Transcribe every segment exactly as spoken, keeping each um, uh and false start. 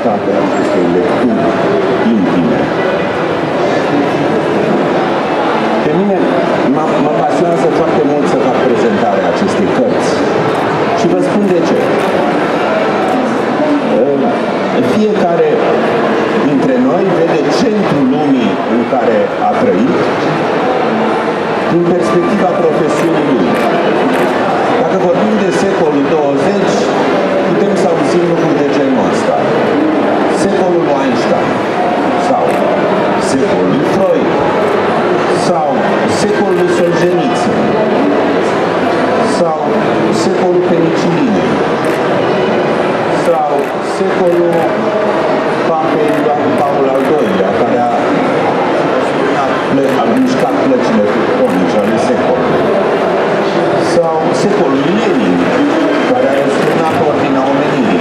greutate acestei lecturi intime. Pe mine mă pasionează foarte mult să fac prezentarea acestei cărți. Și vă spun de ce. Fiecare dintre noi vede centrul lumii în care a trăit din perspectiva profesiunii lui. Dacă vorbim de secolul douăzeci, putem să auzim lucruri de genul ăsta. Secolul Einstein, sau secolul Freud, sau secolul Solzhenitsyn, sau secolul penicilinei, sau secolul Papei Ioan Paul al doilea, care a, a mișcat plăcile tectonice ale secolului, sau secolul Lenin, care a răsturnat ordinea omenirii.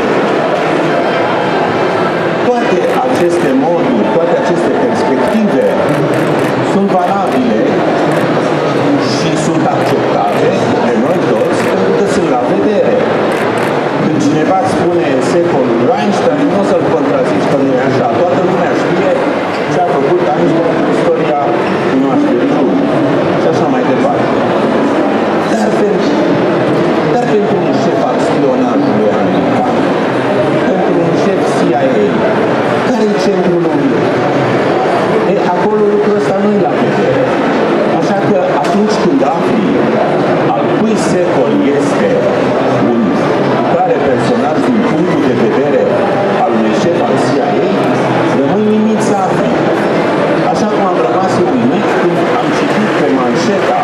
Toate aceste moduri, toate aceste perspective sunt valabile și sunt acceptate de noi toți pentru că sunt la vedere. Când cineva spune secolul Einstein, nu o să-l contrazici că nu e așa. Toată lumea știe ce a făcut Einstein în istoria cunoașterii lumii. Și așa mai departe. Dar pentru, dar pentru un șef al spionajului american, pentru un șef C I A, care e centrul lumii? E, acolo lucrul ăsta nu e la vedere. Așa că atunci când afli al cui secol este un care personaj din punctul de vedere al unui șef al C I A, rămâi uimit să afli. Așa cum am rămas uimit când am citit pe manșeta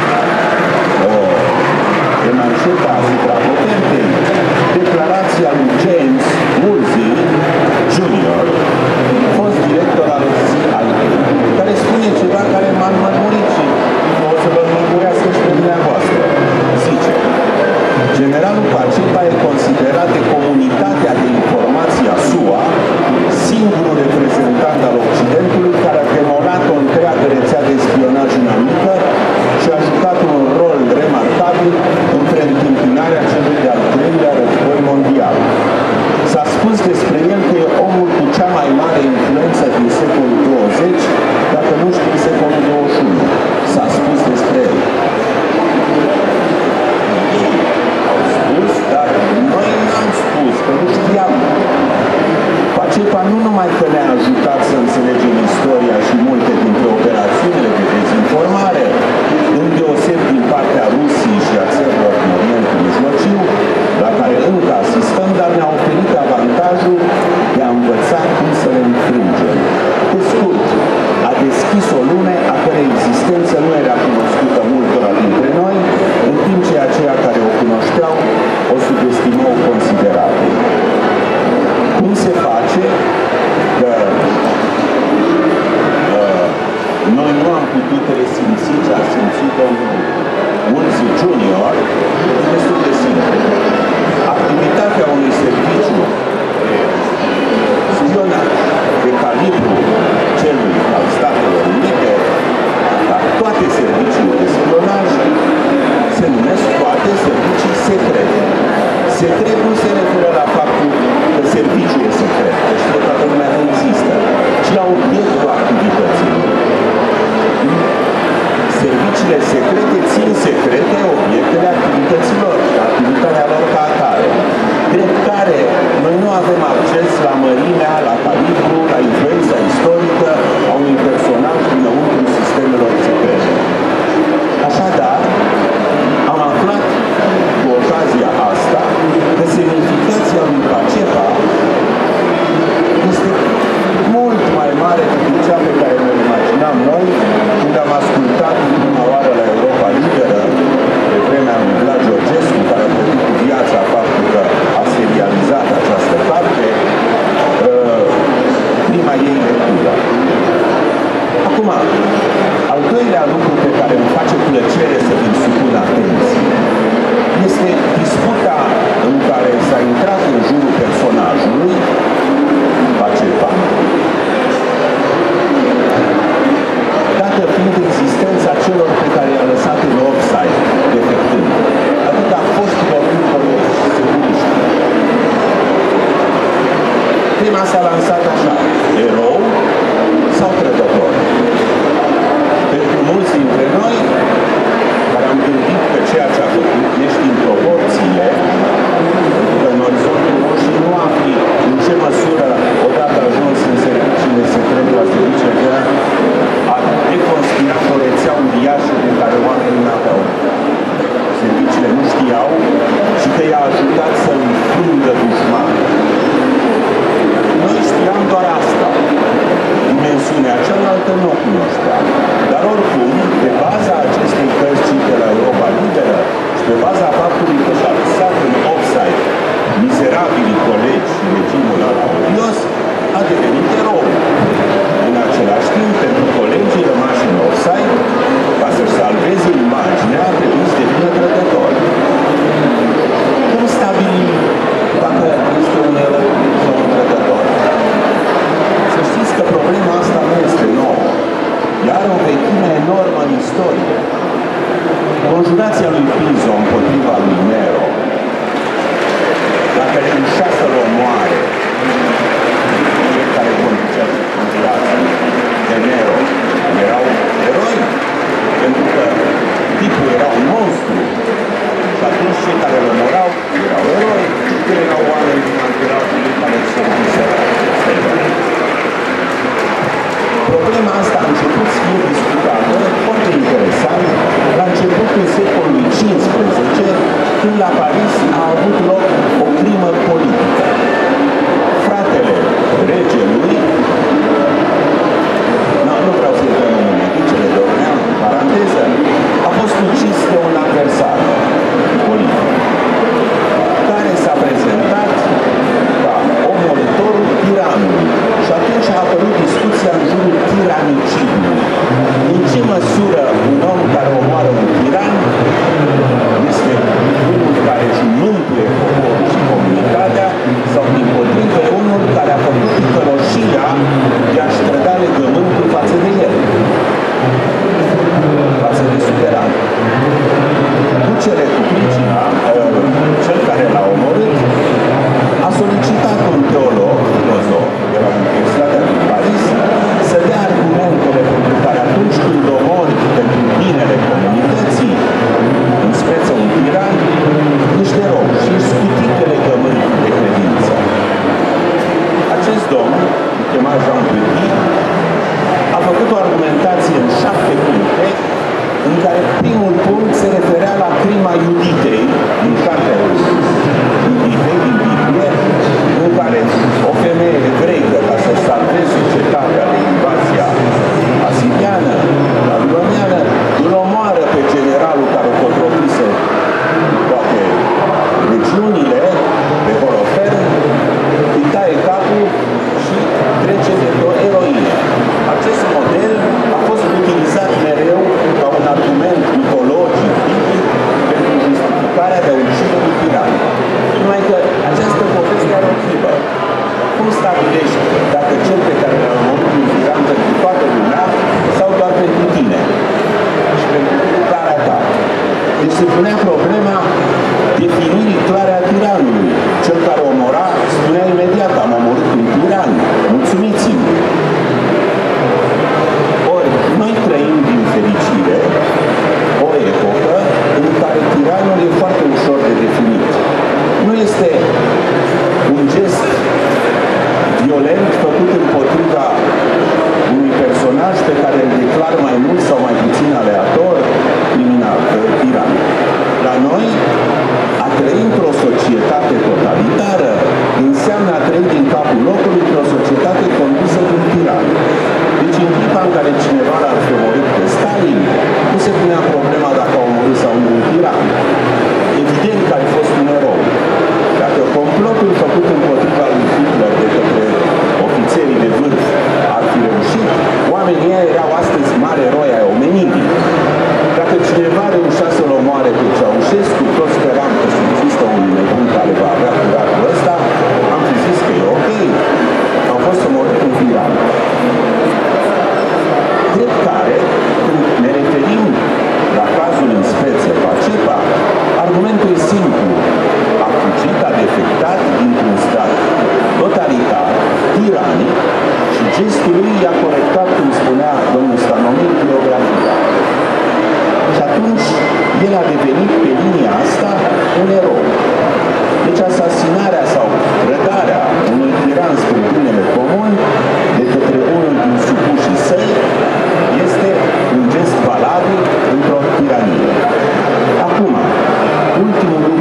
pe manșeta asupra potentei declarația lui James Woolsey junior, fost director al C I A, care spune ceva care m-a înmărmurit și o să vă înmărmurească și pe dumneavoastră. Zice: generalul Pacepa e considerat de comunitatea de informații a S U A singurul reprezentant al Occidentului care a demolat o întreagă rețea de spionaj inamică și a jucat un rol remarcabil în preîntâmpinarea celui de-al treilea război mondial. S-a spus despre el că e omul cu cea mai mare influență din secolul douăzeci, dacă nu știu secolul douăzeci și unu. S-a spus despre el. Dar noi n-am spus, că nu știam. Pacepa nu numai că ne-a ajutat să înțelegem istoria și multe dintre operațiunile de dezinformare, îndeoseb din partea Rusiei și a țărilor din Orientul Mijlociu, la care încă asistăm, dar ne-a oferit avantajul de a învăța cum să le înfrângem. Pe scurt, a deschis o lume a cărei existență nu era cunoscută multora dintre noi, în timp ce aceia care o cunoșteau o subestimau considerabil. Cum se face că uh, noi nu am putut resimți ce a simțit domnul Woolsey junior? Destul de simplu. Activitatea unui serviciu spionaj de calibru celui al Statelor Unite, dar toate serviciile de spionaj se numesc toate servicii secrete. Secret nu se referă la faptul că serviciul e secret, că știe toată lumea nu există, ci la obiectul activității. Serviciile secrete țin secrete obiectele activităților și activitatea lor ca atare, drept care noi nu avem acces la mărimea, la calibru, la influența istorică a unui personaj dinăuntru sistemelor secrete. Așadar, am aflat cu ocazia asta că semnificația spuneau și că i-a ajutat să-l frângă dușmanul. Noi știam doar asta. Dimensiunea cealaltă nu o cunoșteam. Dar oricum, pe baza acestei cărți de la Europa Liberă și pe baza faptului că și-a lăsat în offside mizerabilii colegi și regimul ăla odios, a devenit erou. În același timp, pentru colegii rămași în offside, ca să-și salveze imaginea, a trebuit să devină trădător. Cum stabilim dacă este un erou sau un trădător? Să știți că problema asta nu este nouă. Ea are o vechime enormă în istorie. Conjurația lui Piso împotriva lui Nero, dacă reușea să-l omoare, cei care conduceau conjurația de Nero erau eroi, pentru că tipul era un monstru. Și atunci cei care îl omorau erau eroi, că erau oameni din anturajul lui care se serviseră. Problema asta a început să fie discutată, foarte interesant, la începutul secolului cincisprezece, când la Paris a avut loc o crimă politică. Fratele regelui, no, nu vreau să-i dăm nume, Ducele d'Orléans, paranteză, a fost ucis de un adversar politic, care s-a prezentat ca omorătorul tiranului. Și atunci a apărut discuția în jurul tiranicidului. În ce măsură un om care omoară un tiran este unul care își mântuie poporul și comunitatea, sau dimpotrivă unul care a făcut ticăloșia de a-și trăda legământul față de el, față de suveran. Ducele cu pricina, cel care l-a omorât, a solicitat un teolog, filozof, de la Universitatea din Paris, să dea argumentele pentru care atunci când omori pentru binele comunității, în speță un tiran, ești erou și ești scutit de legământ de credință. Acest domn, îl chema Jean Petit, a făcut o argumentație în șapte puncte, în care primul punct se referea la crima Iuditei, din cartea Iuditei, din Biblie, în care o femeie evreică, ca să-și salveze cetatea de invazia asiriană, babiloniană, îl omoară pe generalul care controlise toate regiunile, pe Holofer, îi taie capul și trece de o eroină. Acest model a fost utilizat mereu ca un argument mitologic, biblic, pentru justificarea de a ucide un tiran. Numai că această poveste are o chibă. Cum stabilești dacă cel pe care l-a omorât un tiran pentru toată lumea sau doar pentru tine și pentru care ta? Deci se punea problema definirii clare a tiranului. Cel care omora spunea imediat: am omorât un tiran, mulțumiți-mi. Ori, noi trăim din fericire o epocă în care tiranul e foarte ușor de definit. Nu este un gest violent făcut împotriva unui personaj pe care îl declar mai mult sau mai puțin aleator criminal, tiran. La noi, a trăi într-o societate totalitară înseamnă a trăi din capul locului într-o societate condusă de un tiran. Deci în clipa în care cineva l-ar fi omorât pe Stalin, nu se punea problema dacă a omorât sau nu un tiran. Evident că ai fost un erou. Dacă complotul făcut împotriva lui Hitler de către ofițerii de vârf ar fi reușit, oamenii ăia erau astăzi mari eroi ai omenirii. Dacă cineva reușea să-l omoare pe Ceaușescu, toți speram că există un nebun care va avea curatul ăsta, am fi zis că e ok. Au fost omorât un tiran. Drept care, când ne referim la cazul în speță Pacepa, argumentul e simplu. A fugit, a defectat dintr-un stat totalitar, tiranic, și gestul lui i-a corectat, cum spunea domnul Stanomin, biografia. Și atunci, el a devenit pe linia asta un erou. Deci asasinarea sau rădarea unui tiran spre binele comun de către unul din supușii săi este un gest valabil într-o tiranie. Acum, ultimul lucru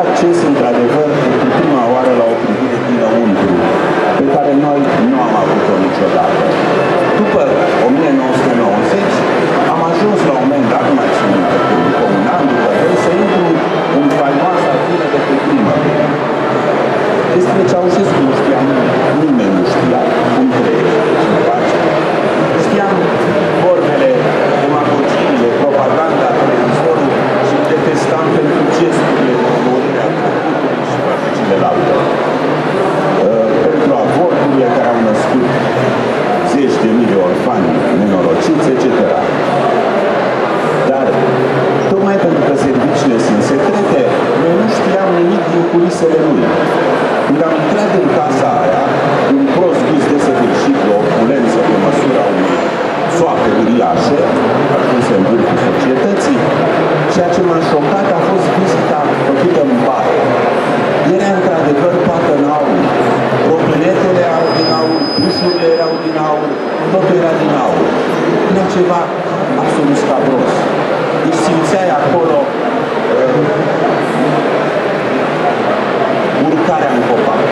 acces într-adevăr pentru prima oară la o privire dinăuntru, pe care noi nu am avut-o niciodată. După o mie nouă sute nouăzeci am ajuns la un moment dat, nu mai țin minte, după un an, după doi, să intru în faimoasa vină de pe primăvară. Despre Ceaușescu nu știam, nimeni nu știa cum trăiește, ce face. Știam vorbele, demagogiile, propaganda, televizorul și detestam pentru gesturile de omorire a trecut și toate celelalte. Pentru avorturile care au născut zeci de mii de orfani nenorociți, et cetera. Dar, tocmai pentru că serviciile sunt secrete, noi nu știam nimic din culisele lui. Când am intrat în casa aia, un prost gust desăvârșit, o opulență pe măsura unui soape uriașe, ajunse în vârful societății, ceea ce m-a șocat a fost vizita făcută în bar. Era într-adevăr toată în aur. Robiletele erau din aur, dușurile erau din aur, totul era din aur. Era ceva absolut scabros. Deci simțeai acolo uh, urcarea în copac.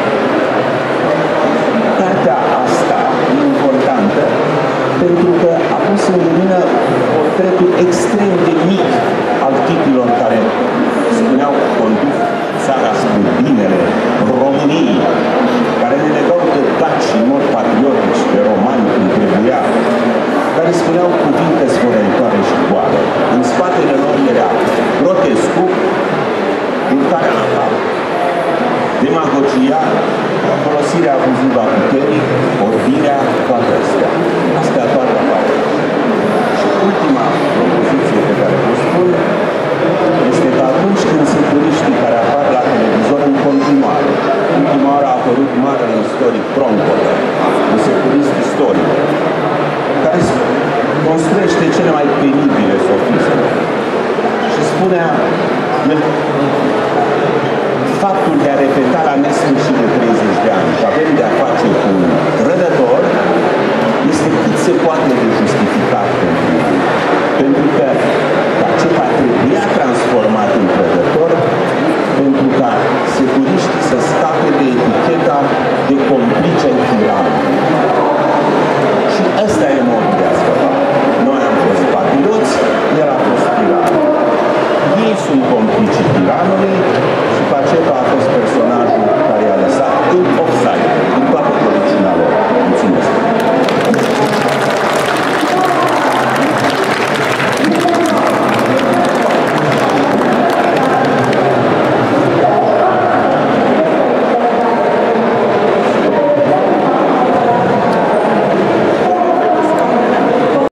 Cartea asta e importantă pentru că a pus în lumină portretul extrem de mic al tipilor care spuneau că conduc țara spre binele României, care ne legau de daci în mod patriotici, de romani când trebuia, care spuneau cuvinte sfărăitoare și goale. În spatele lor era grotescu, urcarea la cap, demagogia, folosirea abuzivă a puterii, orbirea, toate astea. Astea toate apar. Și ultima propoziție pe care vă spun este că atunci când sunt turiștii care apar la televizor în continuare, ultima oară a apărut marele istoric Troncotă, un securist istoric, care construiește cele mai penibile sofisme. Și spunea, faptul de a repeta la nesfârșit de treizeci de ani că avem de a face cu un rădător este cât se poate de justificat pentru ei. Pentru că acesta trebuia transformat într-o